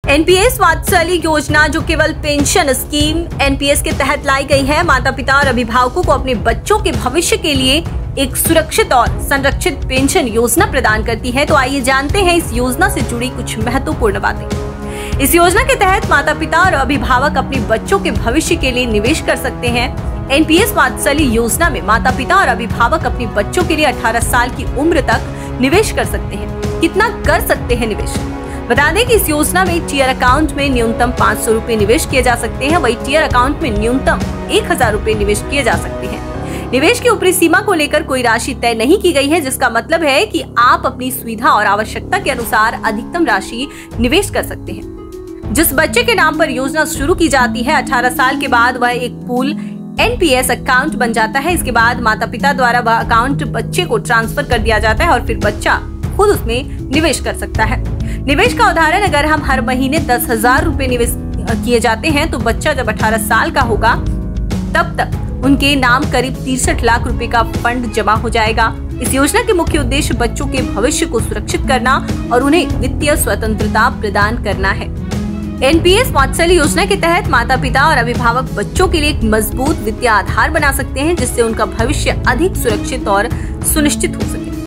NPS वात्सल्य योजना जो केवल पेंशन स्कीम एनपीएस के तहत लाई गई है, माता पिता और अभिभावकों को अपने बच्चों के भविष्य के लिए एक सुरक्षित और संरक्षित पेंशन योजना प्रदान करती है। तो आइए जानते हैं इस योजना से जुड़ी कुछ महत्वपूर्ण बातें। इस योजना के तहत माता पिता और अभिभावक अपने बच्चों के भविष्य के लिए निवेश कर सकते हैं। एनपीएस वात्सल्य योजना में माता पिता और अभिभावक अपने बच्चों के लिए 18 साल की उम्र तक निवेश कर सकते हैं। कितना कर सकते हैं निवेश? बता दें कि इस योजना में टीयर अकाउंट में न्यूनतम 500 रुपए निवेश किए जा सकते हैं, वही टीयर अकाउंट में न्यूनतम 1000 रुपए निवेश किए जा सकते हैं। निवेश की ऊपरी सीमा को लेकर कोई राशि तय नहीं की गई है, जिसका मतलब है कि आप अपनी सुविधा और आवश्यकता के अनुसार अधिकतम राशि निवेश कर सकते हैं। जिस बच्चे के नाम पर योजना शुरू की जाती है, 18 साल के बाद वह एक पूल एनपीएस अकाउंट बन जाता है। इसके बाद माता पिता द्वारा वह अकाउंट बच्चे को ट्रांसफर कर दिया जाता है और फिर बच्चा खुद उसमें निवेश कर सकता है। निवेश का उदाहरण, अगर हम हर महीने 10,000 रुपए निवेश किए जाते हैं तो बच्चा जब 18 साल का होगा तब तक उनके नाम करीब 63 लाख रुपए का फंड जमा हो जाएगा। इस योजना के मुख्य उद्देश्य बच्चों के भविष्य को सुरक्षित करना और उन्हें वित्तीय स्वतंत्रता प्रदान करना है। एनपीएस वात्सल्य योजना के तहत माता पिता और अभिभावक बच्चों के लिए एक मजबूत वित्तीय आधार बना सकते हैं, जिससे उनका भविष्य अधिक सुरक्षित और सुनिश्चित हो सके।